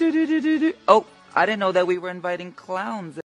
Oh, I didn't know that we were inviting clowns.